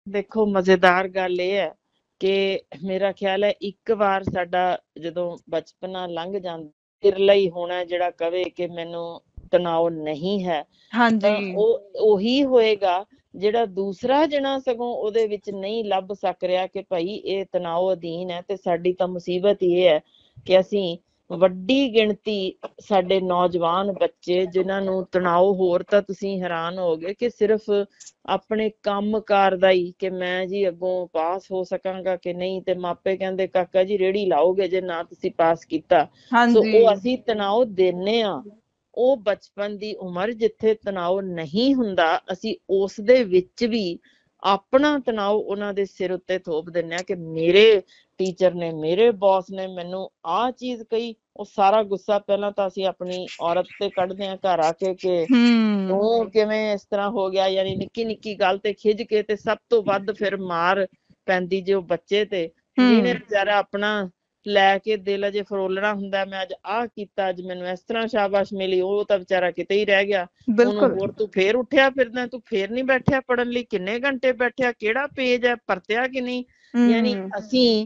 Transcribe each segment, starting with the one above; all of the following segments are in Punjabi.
ਦੇਖੋ ਮਜ਼ੇਦਾਰ ਗੱਲ ਇਹ ਹੈ ਕਿ ਮੇਰਾ ਖਿਆਲ ਹੈ ਇੱਕ ਵਾਰ ਸਾਡਾ ਜਦੋਂ ਬਚਪਨਾ ਲੰਘ ਜਾਂਦਾ, ਵਿਰਲਾ ਹੀ ਹੋਣਾ ਜਿਹੜਾ ਕਵੇ ਕਿ ਮੈਨੂੰ ਤਣਾਅ ਨਹੀਂ ਹੈ। ਤਾਂ ਹਾਂਜੀ ਉਹ ਉਹੀ ਹੋਏਗਾ ਜਿਹੜਾ ਦੂਸਰਾ ਜਣਾ ਸਗੋਂ ਉਹਦੇ ਵਿੱਚ ਨਹੀਂ ਲੱਭ ਸਕ ਰਿਹਾ ਕਿ ਭਾਈ ਇਹ ਤਣਾਅ ਅਧੀਨ ਹੈ। ਤੇ ਸਾਡੀ ਤਾਂ ਮੁਸੀਬਤ ਇਹ ਹੈ ਕਿ ਅਸੀਂ ਵੱਡੀ ਗਿਣਤੀ ਸਾਡੇ ਨੌਜਵਾਨ ਬੱਚੇ ਜਿਨ੍ਹਾਂ ਨੂੰ ਤਣਾਅ, ਹੋਰ ਤਾਂ ਤੁਸੀਂ ਹੈਰਾਨ ਹੋਗੇ ਕਿ ਸਿਰਫ ਆਪਣੇ ਕੰਮ ਕਾਰ ਦਾ ਹੀ, ਕਿ ਮੈਂ ਜੀ ਅੱਗੋਂ ਪਾਸ ਹੋ ਸਕਾਂਗਾ ਕਿ ਨਹੀਂ, ਤੇ ਮਾਪੇ ਕਹਿੰਦੇ ਕਾਕਾ ਜੀ ਰੇੜੀ ਲਾਓਗੇ ਜੇ ਨਾ ਤੁਸੀਂ ਪਾਸ ਕੀਤਾ। ਸੋ ਹਾਂਜੀ ਉਹ ਅਸੀਂ ਤਣਾਅ ਦਿੰਨੇ ਆ। ਉਹ ਬਚਪਨ ਦੀ ਉਮਰ ਜਿੱਥੇ ਤਣਾਅ ਨਹੀਂ ਹੁੰਦਾ, ਅਸੀਂ ਉਸ ਦੇ ਵਿੱਚ ਵੀ ਆਪਣਾ ਤਣਾਅ ਉਹਨਾਂ ਦੇ ਸਿਰ ਉੱਤੇ ਥੋਪ ਦਿੰਨੇ ਆ ਕਿ ਮੇਰੇ ਟੀਚਰ ਨੇ, ਮੇਰੇ ਬੌਸ ਨੇ ਮੈਨੂੰ ਆਹ ਚੀਜ਼ ਕਹੀ। ਉਹ ਸਾਰਾ ਗੁੱਸਾ ਪਹਿਲਾਂ ਤਾਂ ਅਸੀਂ ਆਪਣੀ ਔਰਤ ਤੇ ਕੱਢਦੇ ਆ ਘਰ ਆ ਕੇ ਕਿ ਹੂੰ ਤੂੰ ਕਿਵੇਂ ਇਸ ਤਰ੍ਹਾਂ ਹੋ ਗਿਆ, ਯਾਨੀ ਨਿੱਕੀ ਨਿੱਕੀ ਗੱਲ ਤੇ ਖਿਝ ਕੇ। ਤੇ ਸਭ ਤੋਂ ਵੱਧ ਫਿਰ ਮਾਰ ਪੈਂਦੀ ਜੇ ਉਹ ਬੱਚੇ ਤੇ, ਜਿਹਨੇ ਹੂੰ ਵਿਚਾਰਾ ਆਪਣਾ ਲੈ ਕੇ ਦਿਲ ਅਜੇ ਫਰੋਲਣਾ ਹੁੰਦਾ, ਮੈਂ ਅੱਜ ਆਹ ਕੀਤਾ, ਅੱਜ ਮੈਨੂੰ ਇਸ ਤਰ੍ਹਾਂ ਸ਼ਾਬਾਸ਼ ਮਿਲੀ। ਉਹ ਤਾਂ ਵਿਚਾਰਾ ਕਿਤੇ ਹੀ ਰਹਿ ਗਿਆ। ਉਹਨੂੰ ਬਿਲਕੁਲ ਹੋਰ ਤੂੰ ਫੇਰ ਉੱਠਿਆ ਫਿਰਦਾ, ਤੂੰ ਫੇਰ ਨਹੀਂ ਬੈਠਿਆ ਪੜ੍ਹਨ ਲਈ, ਕਿੰਨੇ ਘੰਟੇ ਬੈਠਿਆ, ਕਿਹੜਾ ਪੇਜ ਹੈ ਪਰਤਿਆ ਕਿ ਨਹੀਂ। ਯਾਨੀ ਹੂੰ ਅਸੀਂ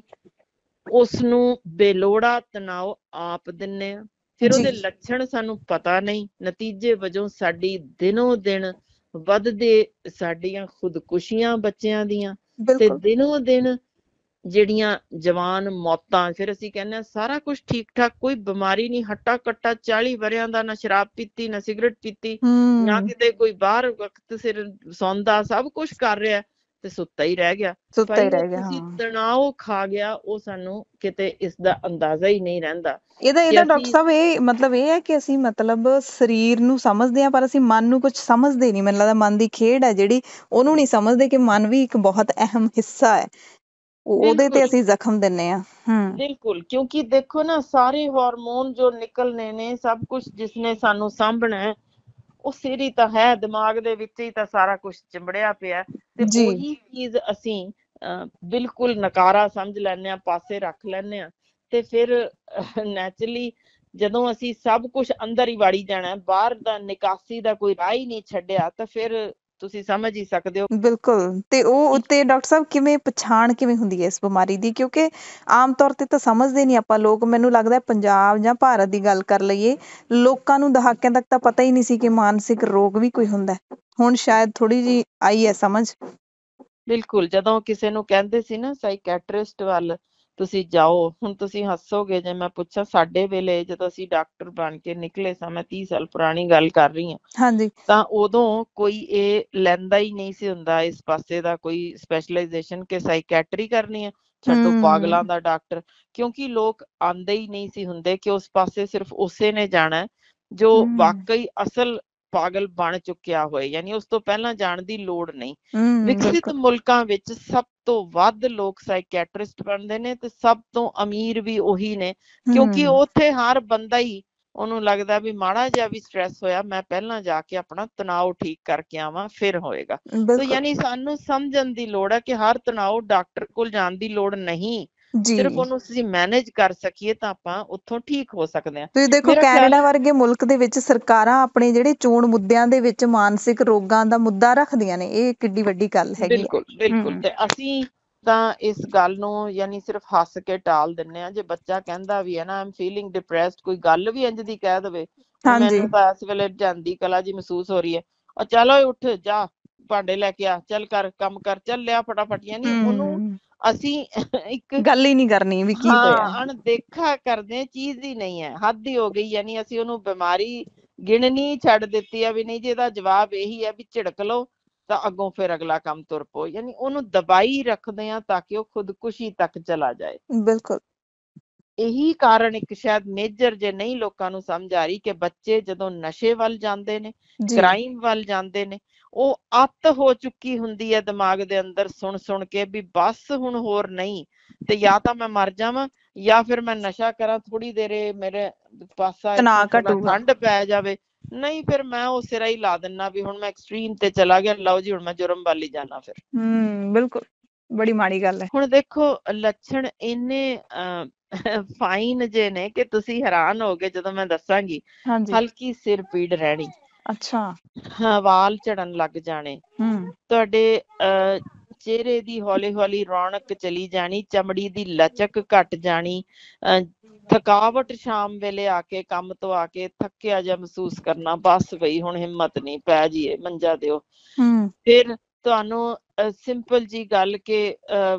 ਉਸ ਨੂੰ ਬੇਲੋੜਾ ਤਣਾਅ ਆਪ ਦਿੰਨੇ ਆ। ਫਿਰ ਜੀ ਉਹਦੇ ਲੱਛਣ ਸਾਨੂੰ ਪਤਾ ਨਹੀਂ, ਨਤੀਜੇ ਵਜੋਂ ਸਾਡੀ ਦਿਨੋ ਦਿਨ ਵੱਧਦੇ ਸਾਡੀਆਂ ਖੁਦਕੁਸ਼ੀਆਂ ਬੱਚਿਆਂ ਦੀਆਂ, ਤੇ ਬਿਲਕੁਲ ਦਿਨੋ ਦਿਨ ਜਿਹੜੀਆਂ ਜਵਾਨ ਮੌਤਾਂ। ਫਿਰ ਅਸੀਂ ਕਹਿੰਦੇ ਹਾਂ ਸਾਰਾ ਕੁਝ ਠੀਕ ਠਾਕ, ਕੋਈ ਬਿਮਾਰੀ ਨਹੀਂ, ਹੱਟਾ ਕੱਟਾ 40 ਵਰਿਆਂ ਦਾ, ਨਾ ਸ਼ਰਾਬ ਪੀਤੀ ਨਾ ਸਿਗਰਟ ਪੀਤੀ, ਨਾ ਹੂੰ ਕਿਤੇ ਕੋਈ ਬਾਹਰ ਵਕਤ ਸਿਰ ਸੌਂਦਾ, ਸਭ ਕੁਝ ਕਰ ਰਿਹਾ ਤੇ ਸੁੱਤਾ ਹੀ ਰਹਿ ਗਿਆ। ਸੁੱਤਾ ਹੀ ਭਾਈ ਉਹ ਰਹਿ ਗਿਆ ਤੁਸੀਂ ਹਾਂ। ਤਣਾਅ ਖਾ ਗਿਆ, ਉਹ ਸਾਨੂੰ ਕਿਤੇ ਇਸ ਦਾ ਅੰਦਾਜ਼ਾ ਹੀ ਨਹੀਂ ਰਹਿੰਦਾ ਇਹਦਾ ਕਿ ਇਹਦਾ ਡਾਕਟਰ ਅਸੀਂ। ਸਾਹਿਬ ਇਹ ਮਤਲਬ ਇਹ ਹੈ ਕਿ ਅਸੀਂ ਮਤਲਬ ਸਰੀਰ ਨੂੰ ਸਮਝਦੇ ਹਾਂ ਪਰ ਅਸੀਂ ਮਨ ਨੂੰ ਕੁਝ ਸਮਝਦੇ ਨਹੀਂ। ਮੈਨੂੰ ਲੱਗਦਾ ਮਨ ਦੀ ਖੇਡ ਹੈ ਜਿਹੜੀ, ਉਹਨੂੰ ਨਹੀਂ ਸਮਝਦੇ ਕਿ ਮਨ ਵੀ ਇੱਕ ਬਹੁਤ ਅਹਿਮ ਹਿੱਸਾ ਹੈ। ਉਹਦੇ ਤੇ ਬਿਲਕੁਲ ਅਸੀਂ ਜ਼ਖਮ ਦਿੰਨੇ ਆ। ਬਿਲਕੁਲ, ਕਿਉਂਕਿ ਦੇਖੋ ਨਾ ਸਾਰੇ ਹਾਰਮੋਨ ਜੋ ਨਿਕਲਨੇ ਨੇ, ਸਭ ਕੁਝ ਜਿਸਨੇ ਸਾਨੂੰ ਸਾਂਭਣਾ ਹੈ, ਉਹ ਸਿਰ ਹੀ ਤਾਂ ਹੈ, ਦਿਮਾਗ ਦੇ ਵਿੱਚ ਹੀ ਤਾਂ ਸਾਰਾ ਕੁਝ ਚਿੰਬੜਿਆ ਪਿਆ। ਤੇ ਜੀ ਉਹੀ ਚੀਜ਼ ਅਸੀਂ ਬਿਲਕੁਲ ਨਕਾਰਾ ਸਮਝ ਲੈਂਦੇ ਆ, ਪਾਸੇ ਰੱਖ ਲੈਂਦੇ ਆ। ਤੇ ਫਿਰ ਨੈਚੁਰਲੀ ਜਦੋਂ ਅਸੀਂ ਸਭ ਕੁਝ ਅੰਦਰ ਹੀ ਵਾੜੀ ਜਾਣਾ, ਬਾਹਰ ਦਾ ਨਿਕਾਸੀ ਦਾ ਕੋਈ ਰਾਹ ਹੀ ਨਹੀਂ ਛੱਡਿਆ, ਤਾਂ ਫਿਰ ਤੁਸੀਂ ਸਮਝ ਹੀ ਸਕਦੇ ਹੋ। ਬਿਲਕੁਲ। ਤੇ ਉਹ ਉੱਤੇ ਡਾਕਟਰ ਸਾਹਿਬ ਕਿਵੇਂ ਪਛਾਣ ਕਿਵੇਂ ਹੁੰਦੀ ਹੈ ਇਸ ਬਿਮਾਰੀ ਦੀ? ਕਿਉਂਕਿ ਆਮ ਤੌਰ ਤੇ ਤਾਂ ਸਮਝਦੇ ਨਹੀਂ ਆਪਾਂ ਲੋਕ। ਮੈਨੂੰ ਲੱਗਦਾ ਪੰਜਾਬ ਜਾਂ ਭਾਰਤ ਦੀ ਗੱਲ ਕਰ ਲਈਏ, ਲੋਕਾਂ ਨੂੰ ਦਹਾਕਿਆਂ ਤੱਕ ਤਾਂ ਪਤਾ ਹੀ ਨਹੀਂ ਸੀ ਕਿ ਮਾਨਸਿਕ ਰੋਗ ਵੀ ਕੋਈ ਹੁੰਦਾ। ਹੁਣ ਸ਼ਾਇਦ ਥੋੜੀ ਜਿਹੀ ਆਈ ਹੈ ਸਮਝ। ਬਿਲਕੁਲ, ਜਦੋਂ ਕਿਸੇ ਨੂੰ ਕਹਿੰਦੇ ਸੀ ਨਾ ਸਾਈਕੈਟਰਿਸਟ ਵੱਲ ਤੁਸੀਂ ਜਾਓ, ਹੁਣ ਤੁਸੀਂ ਹੱਸੋਗੇ ਜੇ ਮੈਂ ਪੁੱਛਾਂ, ਸਾਡੇ ਵੇਲੇ ਜਦੋਂ ਅਸੀਂ ਡਾਕਟਰ ਬਣ ਕੇ ਨਿਕਲੇ ਸਾਂ, ਮੈਂ 30 ਸਾਲ ਪੁਰਾਣੀ ਗੱਲ ਕਰ ਰਹੀ ਹਾਂ, ਹਾਂਜੀ ਤਾਂ ਉਦੋਂ ਕੋਈ ਇਹ ਲੈਂਦਾ ਹੀ ਨਹੀਂ ਸੀ ਹੁੰਦਾ ਇਸ ਪਾਸੇ ਦਾ ਕੋਈ ਸਪੈਸ਼ਲਾਈਜੇਸ਼ਨ ਕਿ ਸਾਈਕੈਟਰੀ ਕਰਨੀ ਹੈ, ਛੱਡੋ ਪਾਗਲਾਂ ਹੂੰ ਦਾ ਡਾਕਟਰ। ਕਿਉਂਕਿ ਲੋਕ ਆਂਦੇ ਹੀ ਨਹੀਂ ਸੀ ਹੁੰਦੇ ਕਿ ਉਸ ਪਾਸੇ ਸਿਰਫ ਉਸੇ ਨੇ ਜਾਣਾ ਜੋ ਹੂੰ ਵਾਕਈ ਅਸਲ ਪਾਗਲ ਬਣ ਚੁੱਕਿਆ ਹੋਏ, ਯਾਨੀ ਉਸ ਤੋਂ ਪਹਿਲਾਂ ਜਾਣ ਦੀ ਲੋੜ ਨਹੀਂ। ਵਿਕਸਿਤ ਬਿਲਕੁਲ ਮੁਲਕਾਂ ਵਿੱਚ ਸਭ ਤੋਂ ਵੱਧ ਲੋਕ ਸਾਈਕੈਟਰਿਸਟ ਬਣਦੇ ਨੇ, ਤੇ ਸਭ ਤੋਂ ਅਮੀਰ ਵੀ ਉਹੀ ਨੇ, ਕਿਉਂਕਿ ਹੂੰ ਉੱਥੇ ਹਰ ਬੰਦਾ ਹੀ ਉਹਨੂੰ ਲੱਗਦਾ ਵੀ ਮਾੜਾ ਜਿਹਾ ਵੀ ਸਟ੍ਰੈਸ ਹੋਇਆ, ਮੈਂ ਪਹਿਲਾਂ ਜਾ ਕੇ ਆਪਣਾ ਤਣਾਅ ਠੀਕ ਕਰਕੇ ਆਵਾਂ, ਫਿਰ ਹੋਏਗਾ। ਸੋ ਬਿਲਕੁਲ ਯਾਨੀ ਸਾਨੂੰ ਸਮਝਣ ਦੀ ਲੋੜ ਹੈ ਕਿ ਹਰ ਤਣਾਅ ਡਾਕਟਰ ਕੋਲ ਜਾਣ ਦੀ ਲੋੜ ਨਹੀਂ, ਜੀ। ਸਿਰਫ ਉਹਨੂੰ ਅਸੀਂ ਮੈਨੇਜ ਕਰ ਸਕੀਏ ਤਾਂ ਆਪਾਂ ਉੱਥੋਂ ਠੀਕ ਹੋ ਸਕਦੇ ਹਾਂ। ਤੁਸੀਂ ਦੇਖੋ ਮੇਰਾ ਖਿਆਲ ਕੈਨੇਡਾ ਹੈ ਵਰਗੇ ਮੁਲਕ ਦੇ ਵਿੱਚ ਸਰਕਾਰਾਂ ਆਪਣੇ ਜਿਹੜੇ ਚੋਣ ਮੁੱਦਿਆਂ ਦੇ ਵਿੱਚ ਮਾਨਸਿਕ ਰੋਗਾਂ ਦਾ ਮੁੱਦਾ ਰੱਖਦੀਆਂ ਨੇ। ਇਹ ਕਿੱਡੀ ਵੱਡੀ ਗੱਲ ਹੈਗੀ ਬਿਲਕੁਲ ਆ। ਬਿਲਕੁਲ, ਤੇ ਅਸੀਂ ਤਾਂ ਇਸ ਗੱਲ ਨੂੰ ਯਾਨੀ ਸਿਰਫ ਹੱਸ ਕੇ ਟਾਲ ਦਿੰਨੇ ਆ। ਜੇ ਬੱਚਾ ਕਹਿੰਦਾ ਵੀ ਹੈ ਨਾ ਆਮ ਫੀਲਿੰਗ ਡਿਪਰੈਸਡ, ਕੋਈ ਗੱਲ ਵੀ ਇੰਝ ਦੀ ਕਹਿ ਦੇਵੇ, ਹੁਣ ਹਾਂਜੀ ਮੈਨੂੰ ਤਾਂ ਇਸ ਵੇਲੇ ਜਾਂਦੀ ਕਲਾ ਜੀ ਮਹਿਸੂਸ ਹੋ ਰਹੀ ਹੈ, ਚੱਲ ਓਏ ਉੱਠ ਜਾ, ਭਾਂਡੇ ਲੈ ਕੇ ਆ, ਚੱਲ ਕਰ ਕੰਮ ਕਰ, ਚੱਲ ਲਿਆ ਫਟਾਫਟ। ਯਾਨੀ ਉਹਨੂੰ ਹੂੰ ਅਸੀਂ ਇੱਕ ਗੱਲ ਹੀ ਨਹੀਂ ਕਰਨੀ ਵੀ ਕੀ ਹੋਇਆ। ਹਾਂ ਅਣਦੇਖਾ ਕਰਦੇ, ਚੀਜ਼ ਹੀ ਨਹੀਂ ਹੈ, ਹੱਦ ਹੀ ਹੋ ਗਈ। ਯਾਨੀ ਅਸੀਂ ਉਹਨੂੰ ਬਿਮਾਰੀ ਗਿਣਨੀ ਛੱਡ ਦਿੱਤੀ ਆ ਵੀ ਨਹੀਂ ਜੀ ਇਹਦਾ ਜਵਾਬ ਇਹੀ ਹੈ ਵੀ ਝਿੜਕ ਲਓ ਤਾਂ ਅੱਗੋਂ ਫਿਰ ਅਗਲਾ ਕੰਮ ਤੁਰ ਪਓ। ਯਾਨੀ ਉਹਨੂੰ ਦਬਾਈ ਰੱਖਦੇ ਆ ਤਾਂ ਕਿ ਉਹ ਖੁਦਕੁਸ਼ੀ ਤੱਕ ਚਲਾ ਜਾਏ। ਬਿਲਕੁਲ ਇਹੀ ਕਾਰਨ ਇੱਕ ਸ਼ਾਇਦ ਮੇਜਰ ਜੇ ਨਹੀਂ ਲੋਕਾਂ ਨੂੰ ਸਮਝ ਆ ਰਹੀ ਕਿ ਬੱਚੇ ਜਦੋਂ ਨਸ਼ੇ ਵੱਲ ਜਾਂਦੇ ਨੇ, ਜੀ ਕ੍ਰਾਈਮ ਵੱਲ ਜਾਂਦੇ ਨੇ, ਉਹ ਅੱਤ ਹੋ ਚੁੱਕੀ ਹੁੰਦੀ ਹੈ ਦਿਮਾਗ ਦੇ ਅੰਦਰ ਸੁਣ ਸੁਣ ਕੇ ਵੀ ਬਸ ਹੁਣ ਹੋਰ ਨਹੀਂ, ਤੇ ਜਾਂ ਤਾਂ ਮੈਂ ਮਰ ਜਾਵਾਂ ਜਾਂ ਫਿਰ ਮੈਂ ਨਸ਼ਾ ਕਰਾਂ, ਥੋੜੀ ਦੇਰ ਮੇਰੇ ਪਾਸਾ ਇੱਥੋਂ ਤਣਾਅ ਥੋੜਾ ਘਟੂਗਾ। ਠੰਡ ਪੈ ਜਾਵੇ, ਨਹੀਂ ਫਿਰ ਮੈਂ ਉਹ ਸਿਰਾ ਹੀ ਲਾ ਦਿੰਦਾ ਵੀ ਹੁਣ ਮੈਂ ਐਕਸਟ੍ਰੀਮ ਤੇ ਚਲਾ ਗਿਆ, ਲਓ ਜੀ ਹੁਣ ਮੈਂ ਜੁਰਮ ਵੱਲ ਹੀ ਜਾਣਾ। ਫਿਰ ਬਿਲਕੁਲ ਬੜੀ ਮਾੜੀ ਗੱਲ ਹੈ। ਹੁਣ ਦੇਖੋ ਲੱਛਣ ਇੰਨੇ ਫਾਈਨ ਜੇ ਨੇ ਕਿ ਤੁਸੀਂ ਹੈਰਾਨ ਹੋਗੇ ਜਦੋਂ ਮੈਂ ਦੱਸਾਂਗੀ। ਹਾਂਜੀ ਹਲਕੀ ਸਿਰ ਪੀੜ ਰਹਿਣੀ, ਅੱਛਾ ਵਾਲ ਝੜਨ ਲੱਗ ਜਾਣੇ, ਹੂੰ ਤੁਹਾਡੇ ਚਿਹਰੇ ਦੀ ਹੌਲੀ ਹੌਲੀ ਰੌਣਕ ਚਲੀ ਜਾਣੀ, ਚਮੜੀ ਦੀ ਲਚਕ ਘਟ ਜਾਣੀ, ਥਕਾਵਟ ਸ਼ਾਮ ਵੇਲੇ ਆ ਕੇ, ਕੰਮ ਤੋਂ ਆ ਕੇ ਥੱਕਿਆ ਜਿਹਾ ਮਹਿਸੂਸ ਕਰਨਾ, ਬਸ ਬਈ ਹੁਣ ਹਿੰਮਤ ਨਹੀਂ, ਪੈ ਜਾਈਏ ਮੰਜਾ ਦਿਓ। ਫਿਰ ਤੁਹਾਨੂੰ ਸਿੰਪਲ ਜੀ ਗੱਲ ਕਿ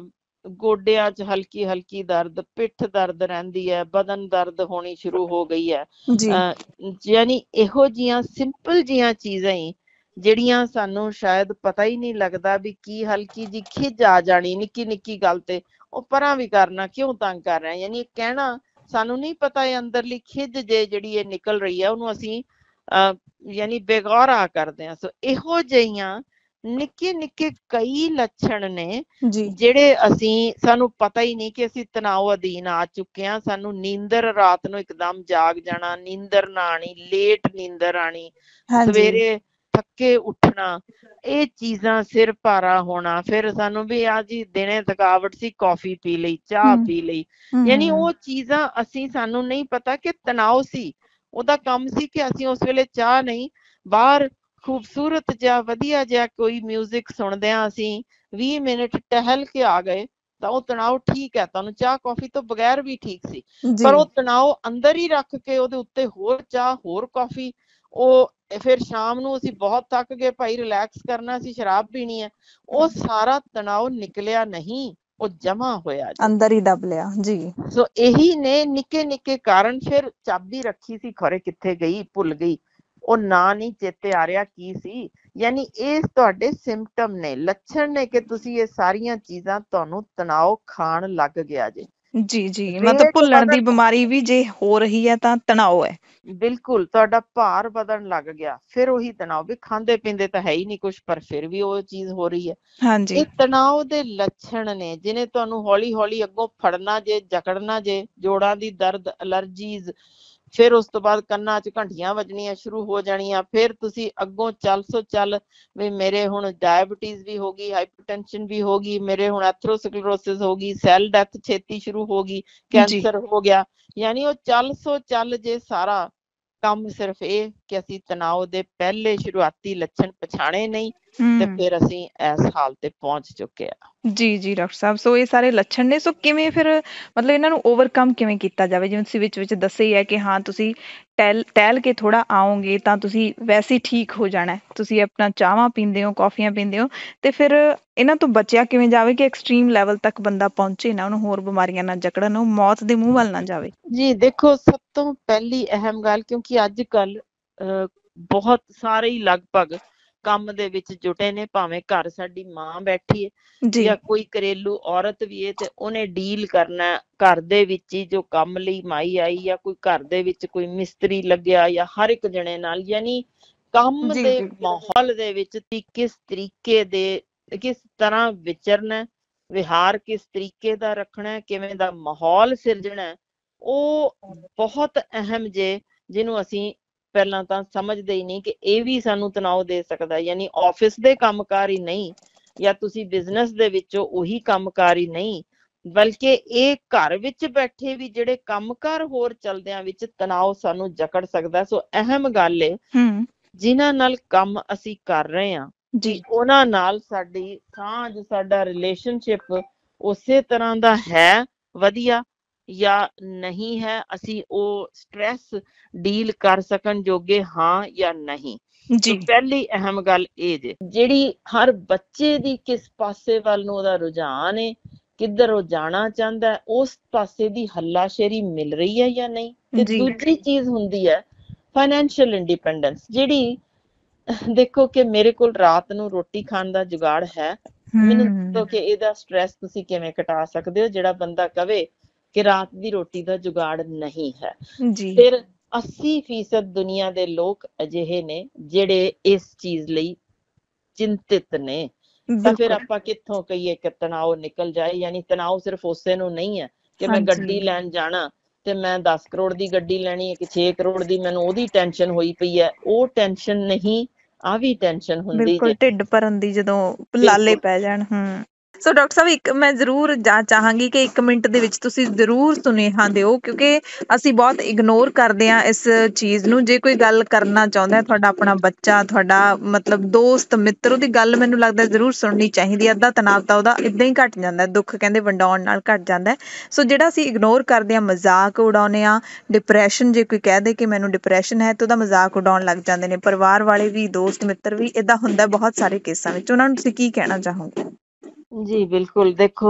ਗੋਡਿਆਂ 'ਚ ਹਲਕੀ ਹਲਕੀ ਦਰਦ, ਪਿੱਠ ਦਰਦ ਰਹਿੰਦੀ ਹੈ, ਬਦਨ ਦਰਦ ਹੋਣੀ ਸ਼ੁਰੂ ਹੋ ਗਈ ਹੈ। ਯਾਨੀ ਇਹੋ ਜਿਹੀਆਂ ਸਿੰਪਲ ਜਿਹੀਆਂ ਚੀਜ਼ਾਂ ਹੀ ਜਿਹੜੀਆਂ ਸਾਨੂੰ ਸ਼ਾਇਦ ਪਤਾ ਹੀ ਨਹੀਂ ਲੱਗਦਾ ਵੀ ਕੀ, ਹਲਕੀ ਜੀ ਖਿਝ ਆ ਜਾਣੀ ਨਿੱਕੀ ਨਿੱਕੀ ਗੱਲ ਤੇ, ਉਹ ਪਰਾਂ ਵੀ ਕਰਨਾ, ਕਿਉਂ ਤੰਗ ਕਰ ਰਹੇ, ਯਾਨੀ ਕਹਿਣਾ ਸਾਨੂੰ ਨਹੀਂ ਪਤਾ ਇਹ ਅੰਦਰਲੀ ਖਿਝ ਜਿਹੜੀ ਇਹ ਨਿਕਲ ਰਹੀ ਹੈ ਉਹਨੂੰ ਅਸੀਂ ਯਾਨੀ ਬੇਗੌਰਾ ਕਰਦੇ ਹਾਂ। ਸੋ ਇਹੋ ਜਿਹੀਆਂ ਨਿੱਕੇ ਨਿੱਕੇ ਕਈ ਲੱਛਣ ਨੇ ਜਿਹੜੇ ਸਾਨੂੰ ਪਤਾ ਹੀ ਨਹੀਂ ਕਿ ਅਸੀਂ ਤਣਾਅ ਅਧੀਨ ਆ ਚੁੱਕੇ ਹਾਂ। ਸਾਨੂੰ ਨੀਂਦਰ, ਰਾਤ ਨੂੰ ਇੱਕਦਮ ਜਾਗ ਜਾਣਾ, ਨੀਂਦਰ ਨਾ ਆਣੀ, ਲੇਟ ਨੀਂਦਰ ਆਣੀ, ਸਵੇਰੇ ਥੱਕੇ ਉੱਠਣਾ, ਇਹ ਚੀਜ਼ਾਂ, ਸਿਰ ਭਾਰਾ ਹੋਣਾ, ਫਿਰ ਸਾਨੂੰ ਵੀ ਆ ਜੀ ਦਿਨੇ ਥਕਾਵਟ ਸੀ, ਕੌਫੀ ਪੀ ਲਈ, ਚਾਹ ਪੀ ਲਈ, ਯਾਨੀ ਉਹ ਚੀਜ਼ਾਂ ਸਾਨੂੰ ਨਹੀਂ ਪਤਾ ਕਿ ਤਣਾਅ ਸੀ, ਉਹਦਾ ਕੰਮ ਸੀ ਕਿ ਅਸੀਂ ਉਸ ਵੇਲੇ ਚਾਹ ਨਹੀਂ, ਬਾਹਰ ਖੂਬਸੂਰਤ ਜਿਹਾ ਵਧੀਆ ਜਿਹਾ ਕੋਈ ਮਿਊਜ਼ਿਕ ਸੁਣਦੇ ਹਾਂ, ਅਸੀਂ 20 ਮਿੰਟ ਟਹਿਲ ਕੇ ਆ ਗਏ ਤਾਂ ਉਹ ਤਣਾਅ ਠੀਕ ਹੈ, ਤੁਹਾਨੂੰ ਚਾਹ ਕੌਫੀ ਤੋਂ ਬਗੈਰ ਵੀ ਠੀਕ ਸੀ। ਪਰ ਉਹ ਤਣਾਅ ਅੰਦਰ ਹੀ ਰੱਖ ਕੇ ਉਹਦੇ ਉੱਤੇ ਹੋਰ ਚਾਹ, ਹੋਰ ਕੌਫੀ, ਉਹ ਫਿਰ ਸ਼ਾਮ ਨੂੰ ਅਸੀਂ ਬਹੁਤ ਥੱਕ ਗਏ ਭਾਈ, ਰਿਲੈਕਸ ਕਰਨਾ, ਅਸੀਂ ਸ਼ਰਾਬ ਪੀਣੀ ਹੈ, ਉਹ ਸਾਰਾ ਤਣਾਅ ਨਿਕਲਿਆ ਨਹੀਂ, ਉਹ ਜਮਾ ਹੋਇਆ ਅੰਦਰ ਹੀ ਦਬ ਲਿਆ ਜੀ। ਸੋ ਇਹੀ ਨੇ ਨਿੱਕੇ ਨਿੱਕੇ ਕਾਰਨ। ਫਿਰ ਚਾਬੀ ਰੱਖੀ ਸੀ, ਖਰੇ ਕਿੱਥੇ ਗਈ, ਭੁੱਲ ਗਈ, ਉਹ ਨਾਂ ਨਹੀਂ ਚੇਤੇ ਆ ਰਿਹਾ ਕੀ ਸੀ। ਯਾਨੀ ਇਹ ਤੁਹਾਡੇ ਸਿੰਪਟਮ ਨੇ, ਲੱਛਣ ਨੇ ਕਿ ਤੁਸੀਂ ਇਹ ਸਾਰੀਆਂ ਚੀਜ਼ਾਂ, ਤੁਹਾਨੂੰ ਤਣਾਅ ਖਾਣ ਲੱਗ ਗਿਆ ਜੇ। ਜੀ ਜੀ, ਮਤਲਬ ਭੁੱਲਣ ਦੀ ਬਿਮਾਰੀ ਵੀ ਜੇ ਹੋ ਰਹੀ ਹੈ ਤਾਂ ਤਣਾਅ ਹੈ। ਬਿਲਕੁਲ, ਤੁਹਾਡਾ ਭਾਰ ਵਧਣ ਲੱਗ ਗਿਆ, ਫਿਰ ਉਹੀ ਤਣਾਅ, ਵੀ ਖਾਂਦੇ ਪੀਂਦੇ ਤਾਂ ਹੈ ਹੀ ਨਹੀਂ ਕੁਛ, ਪਰ ਫਿਰ ਵੀ ਉਹ ਚੀਜ਼ ਹੋ ਰਹੀ ਹੈ। ਇਹ ਤਣਾਅ ਦੇ ਲੱਛਣ ਨੇ, ਜਿਹਨੇ ਤੁਹਾਨੂੰ ਹੌਲੀ ਹੌਲੀ ਅੱਗੋਂ ਫੜਨਾ ਜੇ, ਜਕੜਨਾ ਜੇ, ਜੋੜਾਂ ਦੀ ਦਰਦ, ਅਲਰਜੀਜ਼, ਫਿਰ ਉਸ ਤੋਂ ਬਾਅਦ ਕੰਨਾਂ 'ਚ ਘੰਟੀਆਂ ਵੱਜਣੀਆਂ ਸ਼ੁਰੂ ਹੋ ਜਾਣੀਆਂ, ਫਿਰ ਤੁਸੀਂ ਅੱਗੋਂ ਚੱਲ ਵੀ ਮੇਰੇ ਹੁਣ ਡਾਇਬਟੀਜ਼ ਵੀ ਹੋ ਗਈ, ਹਾਈਪਰਟੈਂਸ਼ਨ ਵੀ ਹੋ ਗਈ, ਮੇਰੇ ਹੁਣ ਐਥਰੋਸਕਲੇਰੋਸਿਸ ਹੋ ਗਈ, ਸੈੱਲ ਡੈਥ ਛੇਤੀ ਸ਼ੁਰੂ ਹੋ ਗਈ, ਕੈਂਸਰ ਹੋ ਗਿਆ। ਯਾਨੀ ਉਹ ਚੱਲ ਜੇ ਸਾਰਾ ਕੰਮ, ਸਿਰਫ ਇਹ ਕਿ ਅਸੀਂ ਤਣਾਅ ਦੇ ਪਹਿਲੇ ਸ਼ੁਰੂਆਤੀ ਲੱਛਣ ਪਛਾਣੇ ਨਹੀਂ ਤੇ ਫਿਰ ਅਸੀਂ ਇਸ ਹਾਲਤ ਤੇ ਪਹੁੰਚ ਚੁੱਕੇ ਆ। ਜੀ ਜੀ ਡਾਕਟਰ ਸਾਹਿਬ, ਸੋ ਇਹ ਸਾਰੇ ਲੱਛਣ ਨੇ, ਸੋ ਕਿਵੇਂ ਫਿਰ ਮਤਲਬ ਇਹਨਾਂ ਨੂੰ ਓਵਰਕਮ ਕਿਵੇਂ ਕੀਤਾ ਜਾਵੇ? ਜਿਵੇਂ ਤੁਸੀਂ ਵਿੱਚ ਦੱਸਿਆ ਹੀ ਹੈ ਕਿ ਹਾਂ ਤੁਸੀਂ ਟਹਿਲ ਕੇ ਥੋੜਾ ਆਓਗੇ ਤਾਂ ਤੁਸੀਂ ਵੈਸੇ ਹੀ ਠੀਕ ਹੋ ਜਾਣਾ, ਤੁਸੀਂ ਆਪਣਾ ਚਾਹਾਂ ਪੀਂਦੇ ਹੋ, ਕੌਫੀਆਂ ਪੀਂਦੇ ਹੋ, ਤੇ ਫਿਰ ਇਹਨਾਂ ਤੋਂ ਬਚਿਆ ਕਿਵੇਂ ਜਾਵੇ ਕਿ ਐਕਸਟ੍ਰੀਮ ਲੈਵਲ ਤੱਕ ਬੰਦਾ ਪਹੁੰਚੇ ਨਾ, ਉਹਨੂੰ ਹੋਰ ਬਿਮਾਰੀਆਂ ਨਾਲ ਜਕੜਨ, ਉਹ ਮੌਤ ਦੇ ਮੂੰਹ ਵੱਲ ਨਾ ਜਾਵੇ? ਜੀ ਦੇਖੋ, ਸਭ ਤੋਂ ਪਹਿਲੀ ਅਹਿਮ ਗੱਲ, ਕਿਉਂਕਿ ਅੱਜ ਕੱਲ ਬਹੁਤ ਸਾਰੇ ਹੀ ਲਗਭਗ ਕੰਮ ਦੇ ਵਿੱਚ ਜੁਟੇ ਨੇ, ਭਾਵੇਂ ਘਰ ਸਾਡੀ ਮਾਂ ਬੈਠੀ ਹੈ ਜਾਂ ਕੋਈ ਘਰੇਲੂ ਔਰਤ ਵੀ ਹੈ, ਤੇ ਉਹਨੇ ਡੀਲ ਕਰਨਾ ਘਰ ਦੇ ਵਿੱਚ ਹੀ, ਜੋ ਕੰਮ ਲਈ ਮਾਈ ਆਈ, ਜਾਂ ਕੋਈ ਘਰ ਦੇ ਵਿੱਚ ਕੋਈ ਮਿਸਤਰੀ ਲੱਗਿਆ, ਜਾਂ ਹਰ ਇੱਕ ਜਣੇ ਨਾਲ, ਯਾਨੀ ਕੰਮ ਦੇ ਮਾਹੌਲ ਦੇ ਵਿੱਚ ਕਿਸ ਤਰੀਕੇ ਦੇ, ਕਿਸ ਤਰ੍ਹਾਂ ਵਿਚਰਨਾ, ਵਿਹਾਰ ਕਿਸ ਤਰੀਕੇ ਦਾ ਰੱਖਣਾ, ਕਿਵੇਂ ਦਾ ਮਾਹੌਲ ਸਿਰਜਣਾ, ਉਹ ਬਹੁਤ ਅਹਿਮ ਜੇ, ਜਿਹਨੂੰ ਅਸੀਂ ਪਹਿਲਾਂ ਤਾਂ ਸਮਝਦੇ ਹੀ ਨਹੀਂ ਕਿ ਇਹ ਵੀ ਸਾਨੂੰ ਤਣਾਅ ਦੇ ਸਕਦਾ। ਯਾਨੀ ਆਫਿਸ ਦੇ ਕੰਮਕਾਰ ਹੀ ਨਹੀਂ, ਜਾਂ ਤੁਸੀਂ ਬਿਜ਼ਨਸ ਦੇ ਵਿੱਚੋਂ ਉਹੀ ਕੰਮਕਾਰ ਹੀ ਨਹੀਂ, ਬਲਕਿ ਇਹ ਘਰ ਵਿੱਚ ਬੈਠੇ ਵੀ ਜਿਹੜੇ ਕੰਮਕਾਰ ਹੋਰ ਚਲਦਿਆਂ ਵਿੱਚ ਤਣਾਅ ਸਾਨੂੰ ਜਕੜ ਸਕਦਾ। ਸੋ ਅਹਿਮ ਗੱਲ ਏ, ਜਿਨ੍ਹਾਂ ਨਾਲ ਕੰਮ ਅਸੀਂ ਕਰ ਰਹੇ ਹਾਂ ਉਹਨਾਂ ਨਾਲ ਸਾਡੀ ਸਾਂਝ, ਸਾਡਾ ਰਿਲੇਸ਼ਨਸ਼ਿਪ ਉਸੇ ਤਰ੍ਹਾਂ ਦਾ ਹੈ, ਵਧੀਆ ਜਾਂ ਨਹੀਂ ਹੈ, ਅਸੀਂ ਉਹ ਸਟ੍ਰੈਸ ਡੀਲ ਕਰ ਸਕਣ ਜੋਗੇ ਹਾਂ ਜਾਂ ਨਹੀਂ। ਪਹਿਲੀ ਅਹਿਮ ਗੱਲ ਇਹ ਜੇ, ਜਿਹੜੀ ਹਰ ਬੱਚੇ ਦੀ ਕਿਸ ਪਾਸੇ ਵੱਲ ਨੂੰ ਉਹਦਾ ਰੁਝਾਨ ਹੈ, ਕਿੱਧਰ ਉਹ ਜਾਣਾ ਚਾਹੁੰਦਾ, ਉਸ ਪਾਸੇ ਦੀ ਹੱਲਾਸ਼ੇਰੀ ਮਿਲ ਰਹੀ ਹੈ ਜਾਂ ਨਹੀਂ। ਤੇ ਦੂਜੀ ਚੀਜ਼ ਹੁੰਦੀ ਹੈ ਫਾਈਨੈਂਸ਼ੀਅਲ ਇੰਡੀਪੈਂਡੈਂਸ, ਜਿਹੜੀ ਦੇਖੋ ਕਿ ਮੇਰੇ ਕੋਲ ਰਾਤ ਨੂੰ ਰੋਟੀ ਖਾਣ ਦਾ ਜੁਗਾੜ ਹੈ, ਮੈਨੂੰ ਦੱਸੋ ਕਿ ਇਹਦਾ ਸਟ੍ਰੈਸ ਤੁਸੀਂ ਕਿਵੇਂ ਘਟਾ ਸਕਦੇ ਹੋ? ਜਿਹੜਾ ਬੰਦਾ ਕਵੇ ਕਿ ਰਾਤ ਦੀ ਰੋਟੀ ਦਾ ਜੁਗਾੜ ਨਹੀਂ ਹੈ, ਫਿਰ 80% ਦੁਨੀਆ ਦੇ ਲੋਕ ਅਜਿਹੇ ਨੇ ਜਿਹੜੇ ਇਸ ਚੀਜ਼ ਲਈ ਚਿੰਤਿਤ ਨੇ। ਤਾਂ ਫਿਰ ਆਪਾਂ ਕਿੱਥੋਂ ਕਹੀਏ ਕਿ ਤਣਾਅ ਨਿਕਲ ਜਾਏ? ਯਾਨੀ ਤਣਾਅ ਸਿਰਫ ਉਸੇ ਨੂੰ ਨਹੀਂ ਹੈ ਕਿ ਮੈਂ ਗੱਡੀ ਲੈਣ ਜਾਣਾ ਤੇ ਮੈਂ 10 ਕਰੋੜ ਦੀ ਗੱਡੀ ਲੈਣੀ ਹੈ ਕਿ 6 ਕਰੋੜ ਦੀ, ਮੈਨੂੰ ਉਹਦੀ ਟੈਨਸ਼ਨ ਹੋਈ ਪਈ ਹੈ। ਉਹ ਟੈਨਸ਼ਨ ਨਹੀਂ, ਆ ਵੀ ਟੈਨਸ਼ਨ ਹੁੰਦੀ ਜੇ, ਢਿੱਡ ਭਰਨ ਦੀ, ਜਦੋਂ ਲਾਲੇ ਪੈ ਜਾਣ। ਸੋ ਡਾਕਟਰ ਸਾਹਿਬ ਇੱਕ ਮੈਂ ਜ਼ਰੂਰ ਚਾਹਾਂਗੀ ਕਿ 1 ਮਿੰਟ ਦੇ ਵਿੱਚ ਤੁਸੀਂ ਜ਼ਰੂਰ ਸੁਨੇਹਾ ਦਿਓ, ਕਿਉਂਕਿ ਅਸੀਂ ਬਹੁਤ ਇਗਨੋਰ ਕਰਦੇ ਹਾਂ ਇਸ ਚੀਜ਼ ਨੂੰ। ਜੇ ਕੋਈ ਗੱਲ ਕਰਨਾ ਚਾਹੁੰਦਾ, ਤੁਹਾਡਾ ਆਪਣਾ ਬੱਚਾ, ਤੁਹਾਡਾ ਮਤਲਬ ਦੋਸਤ ਮਿੱਤਰ, ਉਹਦੀ ਗੱਲ ਮੈਨੂੰ ਲੱਗਦਾ ਜ਼ਰੂਰ ਸੁਣਨੀ ਚਾਹੀਦੀ ਹੈ। ਅੱਧਾ ਤਣਾਅ ਤਾਂ ਉਹਦਾ ਇੱਦਾਂ ਹੀ ਘੱਟ ਜਾਂਦਾ, ਦੁੱਖ ਕਹਿੰਦੇ ਵੰਡਾਉਣ ਨਾਲ ਘੱਟ ਜਾਂਦਾ। ਸੋ ਜਿਹੜਾ ਅਸੀਂ ਇਗਨੋਰ ਕਰਦੇ ਹਾਂ, ਮਜ਼ਾਕ ਉਡਾਉਂਦੇ ਹਾਂ, ਡਿਪਰੈਸ਼ਨ, ਜੇ ਕੋਈ ਕਹਿ ਦੇ ਕਿ ਮੈਨੂੰ ਡਿਪਰੈਸ਼ਨ ਹੈ ਤਾਂ ਉਹਦਾ ਮਜ਼ਾਕ ਉਡਾਉਣ ਲੱਗ ਜਾਂਦੇ ਨੇ। ਪਰਿਵਾਰ ਵਾਲੇ ਵੀ, ਦੋਸਤ ਮਿੱਤਰ ਵੀ, ਏਦਾਂ ਹੁੰਦਾ ਬਹੁਤ ਸਾਰੇ ਕੇਸਾਂ ਵਿੱਚ। ਉਹਨਾਂ ਨੂੰ ਤੁਸੀਂ ਕੀ ਕਹਿਣਾ ਚਾਹੋਗੇ? ਜੀ ਬਿਲਕੁਲ, ਦੇਖੋ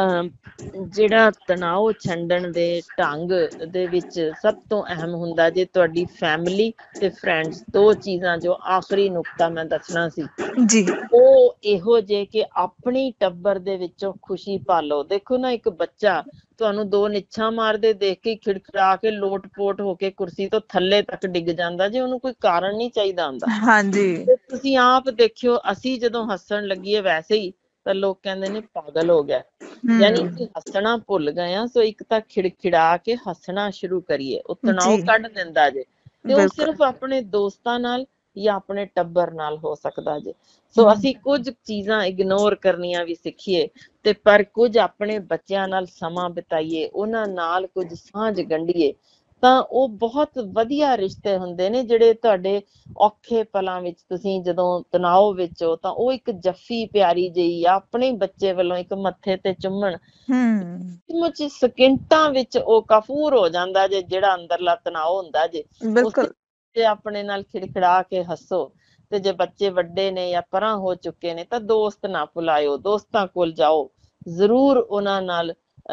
ਜਿਹੜਾ ਤਣਾਅ ਛੰਡਣ ਦੇ ਢੰਗ ਦੇ ਵਿੱਚ ਸਭ ਤੋਂ ਅਹਿਮ ਹੁੰਦਾ ਜੇ ਤੁਹਾਡੀ ਫੈਮਿਲੀ ਤੇ ਫਰੈਂਡਸ, 2 ਚੀਜ਼ਾਂ। ਜੋ ਆਖਰੀ ਨੁਕਤਾ ਮੈਂ ਦੱਸਣਾ ਸੀ ਜੀ। ਉਹ ਇਹੋ ਜੇ ਕਿ ਆਪਣੀ ਟੱਬਰ ਦੇ ਵਿੱਚੋਂ ਖੁਸ਼ੀ ਭਾਲੋ। ਦੇਖੋ ਨਾ, ਇੱਕ ਬੱਚਾ ਤੁਹਾਨੂੰ 2 ਨਿੱਛਾਂ ਮਾਰਦੇ ਦੇਖ ਕੇ ਖਿੜਖਿੜਾ ਕੇ ਲੋਟ-ਪੋਟ ਹੋ ਕੇ ਕੁਰਸੀ ਤੋਂ ਥੱਲੇ ਤੱਕ ਡਿੱਗ ਜਾਂਦਾ ਜੇ, ਉਹਨੂੰ ਕੋਈ ਕਾਰਨ ਨਹੀਂ ਚਾਹੀਦਾ ਹੁੰਦਾ। ਹਾਂਜੀ। ਤੇ ਤੁਸੀਂ ਆਪ ਦੇਖਿਓ, ਅਸੀਂ ਜਦੋਂ ਹੱਸਣ ਲੱਗੀਏ ਵੈਸੇ ਹੀ ਤਾਂ ਲੋਕ ਕਹਿੰਦੇ ਨੇ ਪਾਗਲ ਹੋ ਗਿਆ। ਯਾਨੀ ਕਿ ਹੱਸਣਾ ਭੁੱਲ ਗਏ ਆ। ਸੋ ਇੱਕ ਤਾਂ ਖਿੜਖਿੜਾ ਕੇ ਹੱਸਣਾ ਸ਼ੁਰੂ ਕਰੀਏ, ਉਹ ਤਣਾਅ ਜੀ, ਕੱਢ ਦਿੰਦਾ ਜੇ। ਤੇ ਉਹ ਬਿਲਕੁਲ। ਸਿਰਫ ਆਪਣੇ ਦੋਸਤਾਂ ਨਾਲ ਜਾਂ ਆਪਣੇ ਟੱਬਰ ਨਾਲ ਹੋ ਸਕਦਾ ਜੇ। ਸੋ ਅਸੀਂ ਕੁਝ ਚੀਜ਼ਾਂ ਇਗਨੋਰ ਕਰਨੀਆਂ ਵੀ ਸਿੱਖੀਏ, ਤੇ ਪਰ ਕੁਝ ਆਪਣੇ ਬੱਚਿਆਂ ਨਾਲ ਸਮਾਂ ਬਿਤਾਈਏ, ਉਹਨਾਂ ਨਾਲ ਕੁਝ ਸਾਂਝ ਗੰਢੀਏ, ਤਾਂ ਉਹ ਬਹੁਤ ਵਧੀਆ ਰਿਸ਼ਤੇ ਹੁੰਦੇ ਨੇ ਜਿਹੜੇ ਤੁਹਾਡੇ ਔਖੇ ਪਲਾਂ ਵਿੱਚ, ਤੁਸੀਂ ਜਦੋਂ ਤਣਾਅ ਵਿੱਚ ਹੋ ਤਾਂ ਉਹ ਇੱਕ ਜੱਫੀ ਪਿਆਰੀ ਜਿਹੀ ਆ ਆਪਣੇ ਬੱਚੇ ਵੱਲੋਂ ਇੱਕ ਮੱਥੇ ਤੇ ਚੁੰਮਣ, ਸੱਚਮੁੱਚ ਸਕਿੰਟਾਂ ਵਿੱਚ ਉਹ ਕਫੂਰ ਹੋ ਜਾਂਦਾ ਜੇ ਜਿਹੜਾ ਅੰਦਰਲਾ ਤਣਾਅ ਹੁੰਦਾ ਜੇ। ਬਿਲਕੁਲ। ਉਸੇ ਆਪਣੇ ਨਾਲ ਖਿੜਖਿੜਾ ਕੇ ਹੱਸੋ। ਤੇ ਜੇ ਬੱਚੇ ਵੱਡੇ ਨੇ ਜਾਂ ਪਰਾਂ ਹੋ ਚੁੱਕੇ ਨੇ ਤਾਂ ਦੋਸਤ ਨਾ ਭੁਲਾਇਓ, ਦੋਸਤਾਂ ਕੋਲ ਜਾਓ, ਜ਼ਰੂਰ ਉਹਨਾਂ ਨਾਲ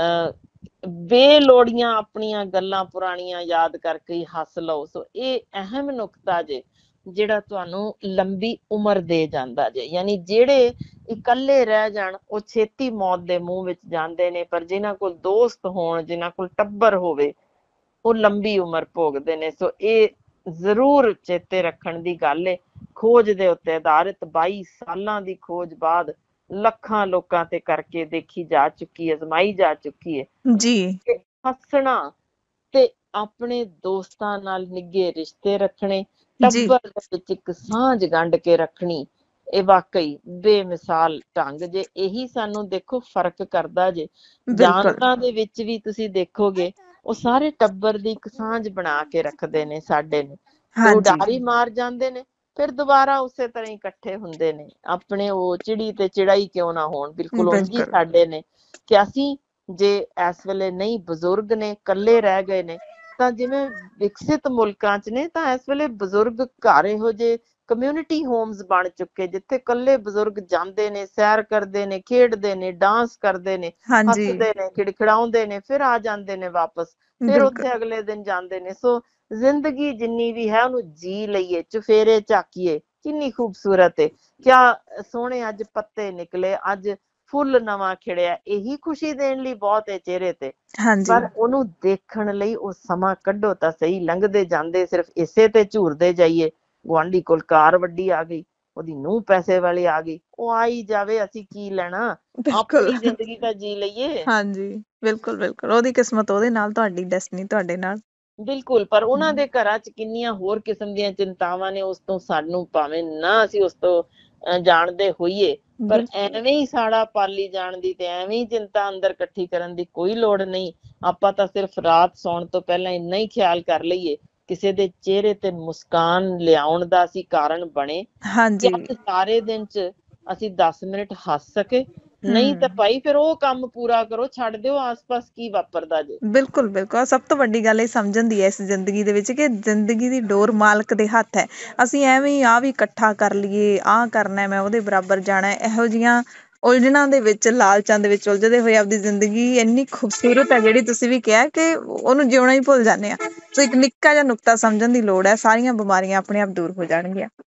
ਬੇਲੋੜੀਆਂ ਆਪਣੀਆਂ ਗੱਲਾਂ ਪੁਰਾਣੀਆਂ ਯਾਦ ਕਰਕੇ ਹੀ ਹੱਸ ਲਓ। ਸੋ ਇਹ ਅਹਿਮ ਨੁਕਤਾ ਜੇ ਜਿਹੜਾ ਤੁਹਾਨੂੰ ਲੰਬੀ ਉਮਰ ਦੇ ਜਾਂਦਾ ਜੇ। ਯਾਨੀ ਜਿਹੜੇ ਇਕੱਲੇ ਰਹਿ ਜਾਣ ਉਹ ਛੇਤੀ ਮੌਤ ਦੇ ਮੂੰਹ ਵਿੱਚ ਜਾਂਦੇ ਨੇ, ਪਰ ਜਿਨ੍ਹਾਂ ਕੋਲ ਦੋਸਤ ਹੋਣ, ਜਿਨ੍ਹਾਂ ਕੋਲ ਟੱਬਰ ਹੋਵੇ, ਉਹ ਲੰਬੀ ਉਮਰ ਭੋਗਦੇ ਨੇ। ਸੋ ਇਹ ਜ਼ਰੂਰ ਚੇਤੇ ਰੱਖਣ ਦੀ ਗੱਲ ਏ। ਖੋਜ ਦੇ ਉੱਤੇ ਆਧਾਰਿਤ 22 ਸਾਲਾਂ ਦੀ ਖੋਜ ਬਾਅਦ ਲੱਖਾਂ ਲੋਕਾਂ ਤੇ ਕਰਕੇ ਦੇਖੀ ਜਾ ਚੁੱਕੀ ਹੈ, ਅਜ਼ਮਾਈ ਜਾ ਚੁੱਕੀ ਹੈ ਜੀ। ਕਿ ਹੱਸਣਾ ਤੇ ਆਪਣੇ ਦੋਸਤਾਂ ਨਾਲ ਨਿੱਘੇ ਰਿਸ਼ਤੇ ਰੱਖਣੇ, ਜੀ। ਟੱਬਰ ਦੇ ਵਿੱਚ ਇੱਕ ਸਾਂਝ ਗੰਢ ਕੇ ਰੱਖਣੀ, ਇਹ ਵਾਕਈ ਬੇਮਿਸਾਲ ਢੰਗ ਜੇ। ਇਹੀ ਸਾਨੂੰ ਦੇਖੋ ਫਰਕ ਕਰਦਾ ਜੇ। ਬਿਲਕੁਲ। ਜਾਨਵਰਾਂ ਦੇ ਵਿੱਚ ਵੀ ਤੁਸੀਂ ਦੇਖੋਗੇ, ਉਹ ਸਾਰੇ ਟੱਬਰ ਦੀ ਇੱਕ ਸਾਂਝ ਬਣਾ ਕੇ ਰੱਖਦੇ ਨੇ ਸਾਡੇ ਨੂੰ, ਤੇ ਹਾਂਜੀ। ਉਡਾਰੀ ਮਾਰ ਜਾਂਦੇ ਨੇ, ਫਿਰ ਦੁਬਾਰਾ ਉਸੇ ਤਰ੍ਹਾਂ ਹੀ ਇਕੱਠੇ ਹੁੰਦੇ ਨੇ। ਆਪਣੇ ਉਹ ਚਿੜੀ ਤੇ ਚਿੜਾਈ ਕਿਉਂ ਨਾ ਹੋਣ, ਬਿਲਕੁਲ ਉਂਝ ਹੀ ਬਿਲਕੁਲ। ਸਾਡੇ ਨੇ। ਕਿ ਅਸੀਂ ਜੇ ਇਸ ਵੇਲੇ ਨਹੀਂ, ਬਜ਼ੁਰਗ ਨੇ, ਇਕੱਲੇ ਰਹਿ ਗਏ ਨੇ, ਤਾਂ ਜਿਵੇਂ ਵਿਕਸਿਤ ਮੁਲਕਾਂ 'ਚ ਨੇ ਤਾਂ ਇਸ ਵੇਲੇ ਬਜ਼ੁਰਗ ਘਰ ਇਹੋ ਜਿਹੇ ਕਮਿਊਨਿਟੀ ਹੋਮਸ ਬਣ ਚੁੱਕੇ, ਜਿੱਥੇ ਇਕੱਲੇ ਬਜ਼ੁਰਗ ਜਾਂਦੇ ਨੇ, ਸੈਰ ਕਰਦੇ ਨੇ, ਖੇਡਦੇ ਨੇ, ਡਾਂਸ ਕਰਦੇ ਨੇ, ਹਾਂਜੀ। ਹੱਸਦੇ ਨੇ, ਖਿੜਖਿੜਾਉਂਦੇ ਨੇ, ਫਿਰ ਆ ਜਾਂਦੇ ਨੇ ਵਾਪਸ, ਫਿਰ ਬਿਲਕੁਲ। ਉੱਥੇ ਅਗਲੇ ਦਿਨ ਜਾਂਦੇ ਨੇ। ਸੋ ਜ਼ਿੰਦਗੀ ਜਿੰਨੀ ਵੀ ਹੈ ਉਹਨੂੰ ਜੀ ਲਈਏ, ਚੁਫੇਰੇ ਝਾਕੀਏ, ਕਿੰਨੀ ਖੂਬਸੂਰਤ ਏ। ਕਿਆ ਸੋਹਣੇ ਅੱਜ ਪੱਤੇ ਨਿਕਲੇ, ਅੱਜ ਫੁੱਲ ਨਵਾਂ ਖਿੜਿਆ, ਇਹੀ ਖੁਸ਼ੀ ਦੇਣ ਲਈ ਬਹੁਤ ਹੈ ਚਿਹਰੇ ਤੇ। ਹਾਂਜੀ। ਪਰ ਉਹਨੂੰ ਦੇਖਣ ਲਈ ਉਹ ਸਮਾਂ ਕੱਢੋ ਤਾਂ ਸਹੀ। ਲੰਘਦੇ ਜਾਂਦੇ ਸਿਰਫ ਇਸੇ ਤੇ ਝੂਰਦੇ ਜਾਈਏ, ਗੁਆਂਢੀ ਕੋਲ ਕਾਰ ਵੱਡੀ ਆ ਗਈ, ਉਹਦੀ ਨੂੰਹ ਪੈਸੇ ਵਾਲੀ ਆ ਗਈ, ਉਹ ਆਈ ਜਾਵੇ, ਅਸੀਂ ਕੀ ਲੈਣਾ, ਬਿਲਕੁਲ। ਆਪਣੀ ਜ਼ਿੰਦਗੀ ਤਾਂ ਜੀ ਲਈਏ। ਹਾਂਜੀ। ਬਿਲਕੁਲ ਬਿਲਕੁਲ, ਉਹਦੀ ਕਿਸਮਤ ਉਹਦੇ ਨਾਲ, ਤੁਹਾਡੀ ਡੈਸਟਨੀ ਤੁਹਾਡੇ ਨਾਲ। ਬਿਲਕੁਲ, ਪਰ ਉਹਨਾਂ ਦੇ ਘਰਾਂ 'ਚ ਕਿੰਨੀਆਂ ਹੋਰ ਕਿਸਮ ਦੀਆਂ ਚਿੰਤਾਵਾਂ ਨੇ, ਉਸ ਤੋਂ ਸਾਨੂੰ ਭਾਵੇਂ ਨਾ ਅਸੀਂ ਉਸ ਤੋਂ ਜਾਣਦੇ ਹੋਈਏ, ਪਰ ਬਿਲਕੁਲ। ਐਵੇਂ ਹੀ ਸਾੜਾ ਪਾਲੀ ਜਾਣ ਦੀ ਤੇ ਐਵੇਂ ਹੀ ਚਿੰਤਾ ਅੰਦਰ ਇਕੱਠੀ ਕਰਨ ਦੀ ਕੋਈ ਲੋੜ ਨਹੀਂ। ਆਪਾਂ ਤਾਂ ਸਿਰਫ ਰਾਤ ਸੌਣ ਤੋਂ ਪਹਿਲਾਂ ਇੰਨਾ ਹੀ ਖਿਆਲ ਕਰ ਲਈਏ, ਕਿਸੇ ਦੇ ਚਿਹਰੇ ਤੇ ਮੁਸਕਾਨ ਲਿਆਉਣ ਦਾ ਅਸੀਂ ਕਾਰਨ ਬਣੇ, ਕਿ ਹਾਂਜੀ। ਅੱਜ ਸਾਰੇ ਦਿਨ 'ਚ ਅਸੀਂ 10 ਮਿੰਟ ਹੱਸ ਸਕੇ। ਨਹੀਂ ਤਾਂ ਭਾਈ ਫਿਰ ਉਹ ਕੰਮ ਪੂਰਾ ਕਰੋ, ਛੱਡ ਦਿਓ ਆਸ-ਪਾਸ ਕੀ ਵਾਪਰਦਾ ਜੇ। ਬਿਲਕੁਲ ਬਿਲਕੁਲ, ਸਭ ਤੋਂ ਵੱਡੀ ਗੱਲ ਇਹ ਸਮਝਣ ਦੀ ਹੈ ਇਸ ਜ਼ਿੰਦਗੀ ਦੇ ਵਿੱਚ ਕਿ ਜ਼ਿੰਦਗੀ ਦੀ ਡੋਰ ਮਾਲਕ ਦੇ ਹੱਥ ਹੈ। ਅਸੀਂ ਐਵੇਂ ਹੀ ਵੀ ਇਕੱਠਾ ਕਰ ਲਈਏ, ਆਹ ਕਰਨਾ, ਮੈਂ ਉਹਦੇ ਬਰਾਬਰ ਜਾਣਾ, ਇਹੋ ਜਿਹੀਆਂ ਉਲਝਣਾਂ ਦੇ ਵਿੱਚ, ਲਾਲਚਾਂ ਦੇ ਵਿੱਚ ਉਲਝਦੇ ਹੋਏ ਆਪਦੀ ਜ਼ਿੰਦਗੀ ਇੰਨੀ ਖੂਬਸੂਰਤ ਹੈ, ਜਿਹੜੀ ਤੁਸੀਂ ਵੀ ਕਿਹਾ ਕਿ ਉਹਨੂੰ ਜਿਉਣਾ ਹੀ ਭੁੱਲ ਜਾਂਦੇ ਆ। ਸੋ ਇੱਕ ਨਿੱਕਾ ਜਿਹਾ ਨੁਕਤਾ ਸਮਝਣ ਦੀ ਲੋੜ ਹੈ, ਸਾਰੀਆਂ ਬਿਮਾਰੀਆਂ ਆਪਣੇ ਆਪ ਦੂਰ ਹੋ ਜਾਣਗੀਆਂ।